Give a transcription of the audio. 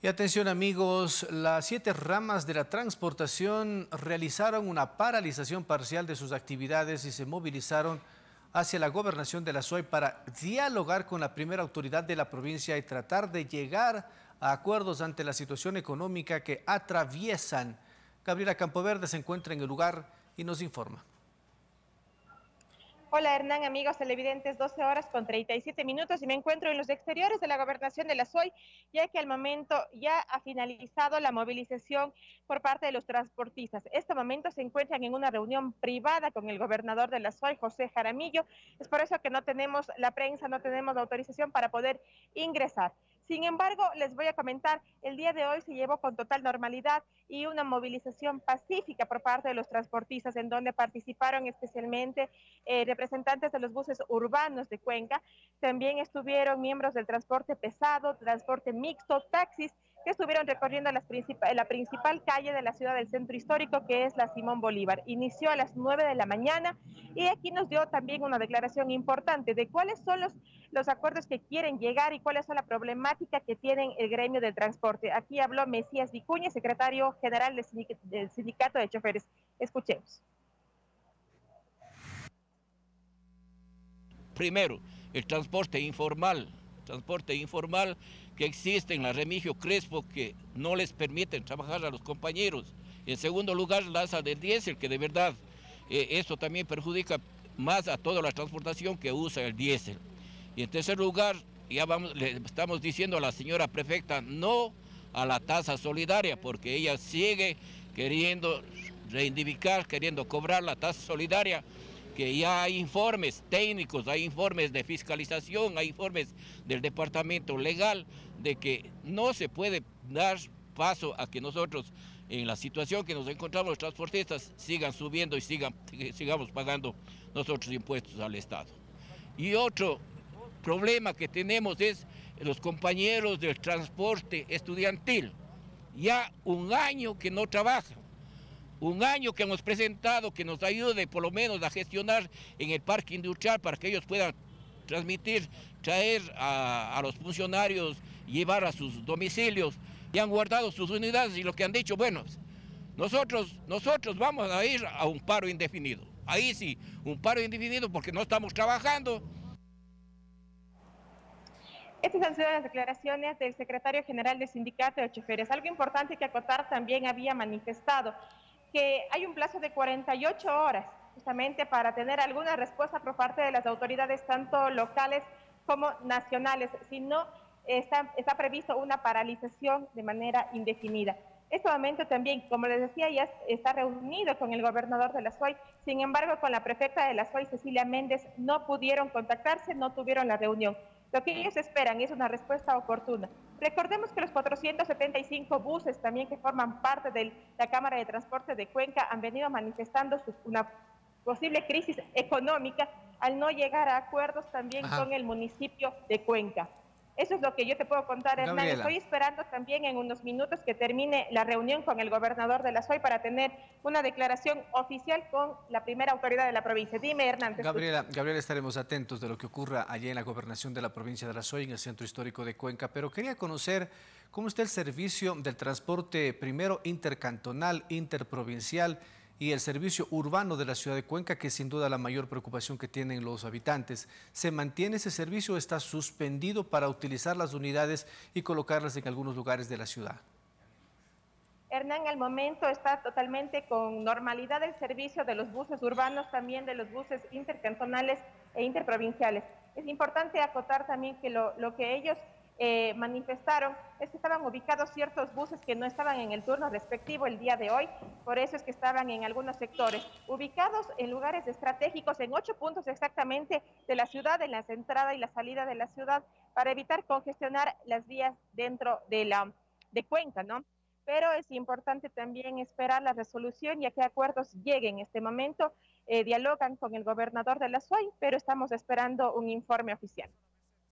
Y atención amigos, las 7 ramas de la transportación realizaron una paralización parcial de sus actividades y se movilizaron hacia la gobernación de la SOI para dialogar con la primera autoridad de la provincia y tratar de llegar a acuerdos ante la situación económica que atraviesan. Gabriela Campoverde se encuentra en el lugar y nos informa. Hola Hernán, amigos televidentes, 12 horas con 37 minutos y me encuentro en los exteriores de la gobernación de la SOI, ya que al momento ya ha finalizado la movilización por parte de los transportistas. Este momento se encuentran en una reunión privada con el gobernador de la SOI, José Jaramillo. Es por eso que no tenemos la prensa, no tenemos la autorización para poder ingresar. Sin embargo, les voy a comentar, el día de hoy se llevó con total normalidad y una movilización pacífica por parte de los transportistas, en donde participaron especialmente representantes de los buses urbanos de Cuenca. También estuvieron miembros del transporte pesado, transporte mixto, taxis, que estuvieron recorriendo la principal calle de la ciudad del centro histórico, que es la Simón Bolívar. Inició a las 9 de la mañana y aquí nos dio también una declaración importante de cuáles son los acuerdos que quieren llegar y cuáles son la problemática que tienen el gremio del transporte. Aquí habló Mesías Vicuña, secretario general del Sindicato de Choferes. Escuchemos. Primero, el transporte informal que existe en la Remigio Crespo, que no les permiten trabajar a los compañeros. En segundo lugar, la alza del diésel, que de verdad esto también perjudica más a toda la transportación que usa el diésel. Y en tercer lugar, le estamos diciendo a la señora prefecta no a la tasa solidaria, porque ella sigue queriendo reivindicar, queriendo cobrar la tasa solidaria, que ya hay informes técnicos, hay informes de fiscalización, hay informes del departamento legal de que no se puede dar paso a que nosotros, en la situación que nos encontramos los transportistas, sigan subiendo y sigamos pagando nosotros impuestos al Estado. Y otro problema que tenemos es los compañeros del transporte estudiantil. Ya un año que no trabajan. Un año que hemos presentado que nos ayude por lo menos a gestionar en el parque industrial para que ellos puedan transmitir, traer a los funcionarios, llevar a sus domicilios, y han guardado sus unidades y lo que han dicho, bueno, nosotros vamos a ir a un paro indefinido. Ahí sí, un paro indefinido porque no estamos trabajando. Estas han sido las declaraciones del secretario general del Sindicato de Choferes. Algo importante que acotar, también había manifestado que hay un plazo de 48 horas justamente para tener alguna respuesta por parte de las autoridades tanto locales como nacionales, si no está previsto una paralización de manera indefinida. Este momento también, como les decía, ya está reunido con el gobernador de la SOI, sin embargo con la prefecta de la SOI, Cecilia Méndez, no pudieron contactarse, no tuvieron la reunión. Lo que ellos esperan es una respuesta oportuna. Recordemos que los 475 buses también que forman parte de la Cámara de Transporte de Cuenca han venido manifestando una posible crisis económica al no llegar a acuerdos también con el municipio de Cuenca. Eso es lo que yo te puedo contar, Hernán. Gabriela. Estoy esperando también en unos minutos que termine la reunión con el gobernador de la SOI para tener una declaración oficial con la primera autoridad de la provincia. Dime, Hernán. Gabriela, estaremos atentos de lo que ocurra allá en la gobernación de la provincia de la SOI, en el centro histórico de Cuenca, pero quería conocer cómo está el servicio del transporte primero intercantonal, interprovincial y el servicio urbano de la ciudad de Cuenca, que es sin duda la mayor preocupación que tienen los habitantes. ¿Se mantiene ese servicio o está suspendido para utilizar las unidades y colocarlas en algunos lugares de la ciudad? Hernán, al momento está totalmente con normalidad el servicio de los buses urbanos, también de los buses intercantonales e interprovinciales. Es importante acotar también que lo que ellos manifestaron es que estaban ubicados ciertos buses que no estaban en el turno respectivo el día de hoy, por eso es que estaban en algunos sectores, ubicados en lugares estratégicos, en 8 puntos exactamente de la ciudad, en la entrada y la salida de la ciudad, para evitar congestionar las vías dentro de Cuenca, ¿no? Pero es importante también esperar la resolución y a qué acuerdos lleguen. En este momento dialogan con el gobernador de la SOI, pero estamos esperando un informe oficial.